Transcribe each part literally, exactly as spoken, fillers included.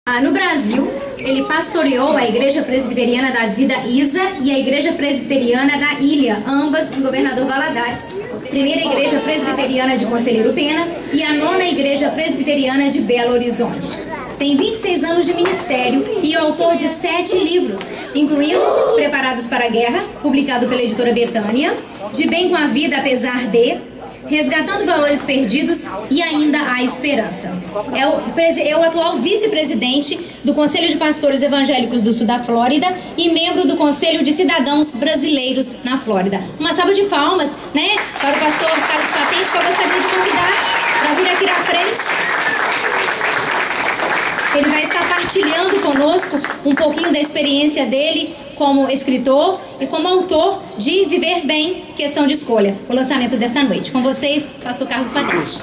Ah, no Brasil, ele pastoreou a Igreja Presbiteriana da Vida Isa e a Igreja Presbiteriana da Ilha, ambas em Governador Valadares, primeira Igreja Presbiteriana de Conselheiro Pena e a nona Igreja Presbiteriana de Belo Horizonte. Tem vinte e seis anos de ministério e é autor de sete livros, incluindo Preparados para a Guerra, publicado pela editora Betânia, De Bem com a Vida Apesar de, Resgatando Valores Perdidos e ainda a Esperança. É o, é o atual vice-presidente do Conselho de Pastores Evangélicos do Sul da Flórida e membro do Conselho de Cidadãos Brasileiros na Flórida. Uma salva de palmas, né, para o pastor Carlos Patente, que eu gostaria de convidar para vir aqui na frente. Ele vai estar partilhando conosco um pouquinho da experiência dele como escritor e como autor de Viver Bem, Questão de Escolha, o lançamento desta noite. Com vocês, pastor Carlos Patente.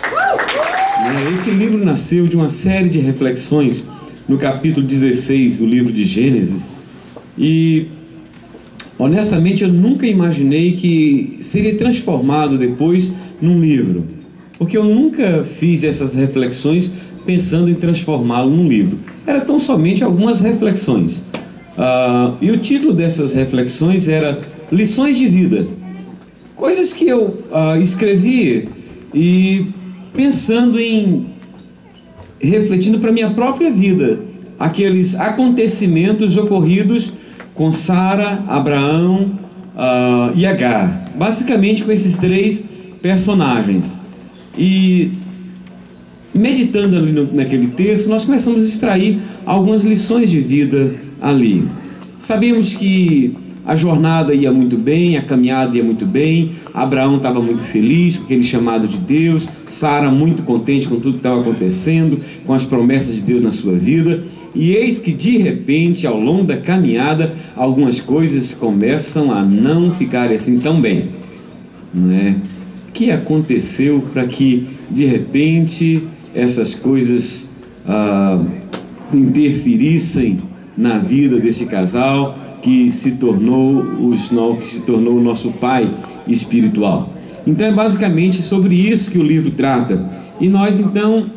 Esse livro nasceu de uma série de reflexões no capítulo dezesseis do livro de Gênesis e, honestamente, eu nunca imaginei que seria transformado depois num livro, porque eu nunca fiz essas reflexões pensando em transformá-lo num livro. Era tão somente algumas reflexões. Uh, e o título dessas reflexões era Lições de Vida. Coisas que eu uh, escrevi e pensando em, refletindo para a minha própria vida, aqueles acontecimentos ocorridos com Sara, Abraão uh, e Agar. Basicamente com esses três personagens. E meditando ali no, naquele texto, nós começamos a extrair algumas lições de vida ali. Sabemos que a jornada ia muito bem, a caminhada ia muito bem, Abraão estava muito feliz com aquele chamado de Deus, Sara muito contente com tudo que estava acontecendo, com as promessas de Deus na sua vida, e eis que de repente, ao longo da caminhada, algumas coisas começam a não ficarem assim tão bem, não é? O que aconteceu para que de repente essas coisas ah, interferissem na vida desse casal que se tornou os, que se tornou o nosso pai espiritual? Então é basicamente sobre isso que o livro trata. E nós então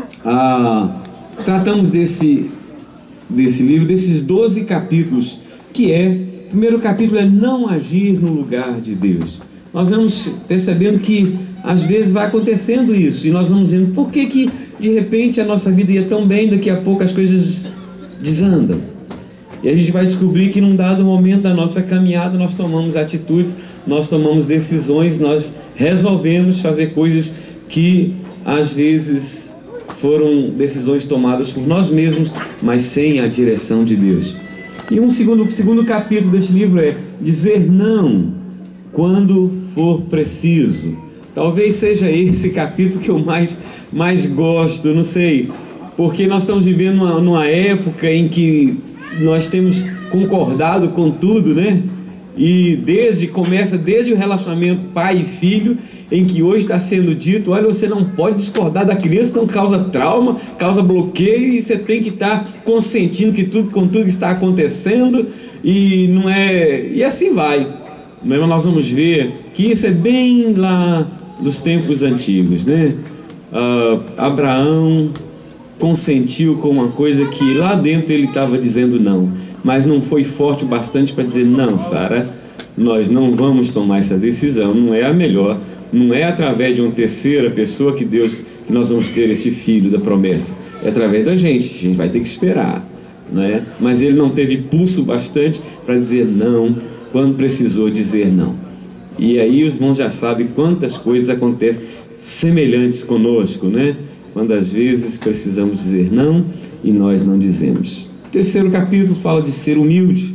ah, tratamos desse, desse livro, desses doze capítulos, que é, o primeiro capítulo é não agir no lugar de Deus. Nós vamos percebendo que às vezes vai acontecendo isso, e nós vamos vendo por que que de repente a nossa vida ia tão bem, daqui a pouco as coisas desandam. E a gente vai descobrir que num dado momento da nossa caminhada nós tomamos atitudes, nós tomamos decisões, nós resolvemos fazer coisas que às vezes foram decisões tomadas por nós mesmos, mas sem a direção de Deus. E um segundo, segundo capítulo deste livro é dizer não quando for preciso. Talvez seja esse capítulo que eu mais, mais gosto, não sei, porque nós estamos vivendo numa, numa época em que nós temos concordado com tudo, né? E desde, começa desde o relacionamento pai e filho, em que hoje está sendo dito, olha, você não pode discordar da criança, não causa trauma, causa bloqueio, e você tem que estar consentindo que tudo, com tudo que está acontecendo, e não é... E assim vai. Mas nós vamos ver que isso é bem lá dos tempos antigos, né? Uh, Abraão consentiu com uma coisa que lá dentro ele estava dizendo não, mas não foi forte o bastante para dizer não, Sara, nós não vamos tomar essa decisão, não é a melhor, não é através de uma terceira pessoa que Deus, que nós vamos ter esse filho da promessa, é através da gente, a gente vai ter que esperar, não é? Mas ele não teve pulso bastante para dizer não quando precisou dizer não. E aí os irmãos já sabem quantas coisas acontecem semelhantes conosco, né? Quando às vezes precisamos dizer não e nós não dizemos. O terceiro capítulo fala de ser humilde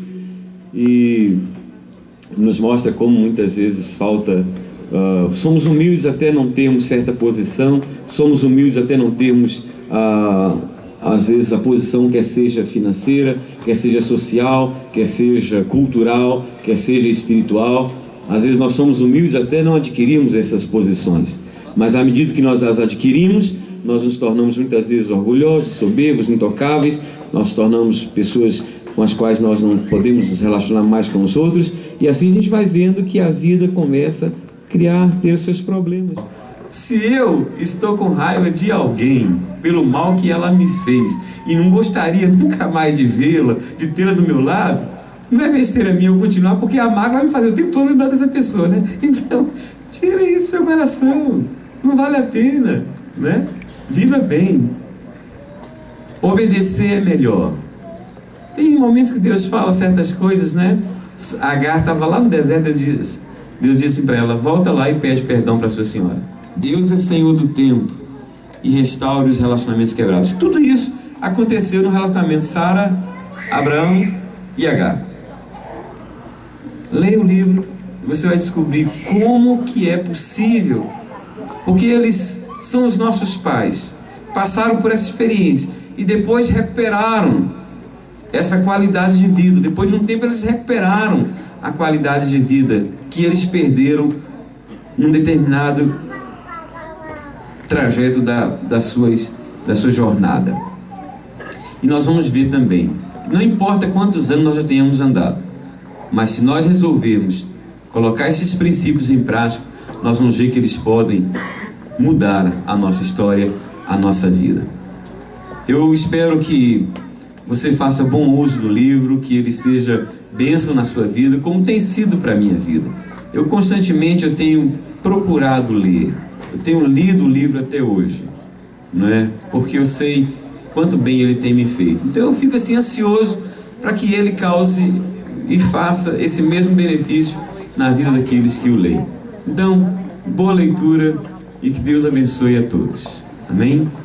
e nos mostra como muitas vezes falta, uh, somos humildes até não termos certa posição, somos humildes até não termos uh, às vezes a posição, quer seja financeira, quer seja social, quer seja cultural, quer seja espiritual. Às vezes nós somos humildes até não adquirirmos essas posições, mas à medida que nós as adquirimos, nós nos tornamos muitas vezes orgulhosos, soberbos, intocáveis, nós nos tornamos pessoas com as quais nós não podemos nos relacionar mais com os outros, e assim a gente vai vendo que a vida começa a criar, ter os seus problemas. Se eu estou com raiva de alguém pelo mal que ela me fez e não gostaria nunca mais de vê-la, de tê-la do meu lado, não é besteira minha eu continuar, porque a mágoa vai me fazer o tempo todo lembrar dessa pessoa, né? Então, tira isso do seu coração. Não vale a pena, né? Viva bem. Obedecer é melhor. Tem momentos que Deus fala certas coisas, né? Agar estava lá no deserto, Deus disse, Deus disse assim para ela: volta lá e pede perdão para sua senhora. Deus é Senhor do tempo e restaure os relacionamentos quebrados. Tudo isso aconteceu no relacionamento Sara, Abraão e Agar. Leia o livro e você vai descobrir como que é possível, porque eles são os nossos pais, passaram por essa experiência e depois recuperaram essa qualidade de vida. Depois de um tempo eles recuperaram a qualidade de vida que eles perderam num determinado trajeto da, das suas, da sua jornada. E nós vamos ver também, não importa quantos anos nós já tenhamos andado, mas se nós resolvermos colocar esses princípios em prática, nós vamos ver que eles podem mudar a nossa história, a nossa vida. Eu espero que você faça bom uso do livro, que ele seja bênção na sua vida, como tem sido para a minha vida. Eu constantemente eu tenho procurado ler, eu tenho lido o livro até hoje, não é? Porque eu sei quanto bem ele tem me feito. Então eu fico assim ansioso para que ele cause e faça esse mesmo benefício na vida daqueles que o leem. Então, boa leitura e que Deus abençoe a todos. Amém?